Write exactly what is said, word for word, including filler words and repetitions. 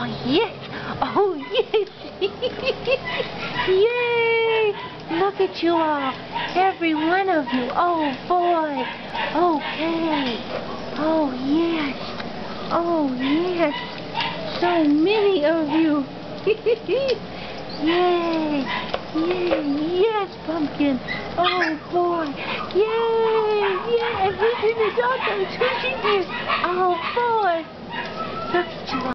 yes. Oh, yes. Yay. Look at you all. Every one of you. Oh, boy. Okay. Oh, yes. Oh, yes. So many of you. Yay. Yay. Yes, Pumpkin. Oh, boy. Yay. Yay. And who's in the dog? Who's in there? Oh, boy. Look at you all.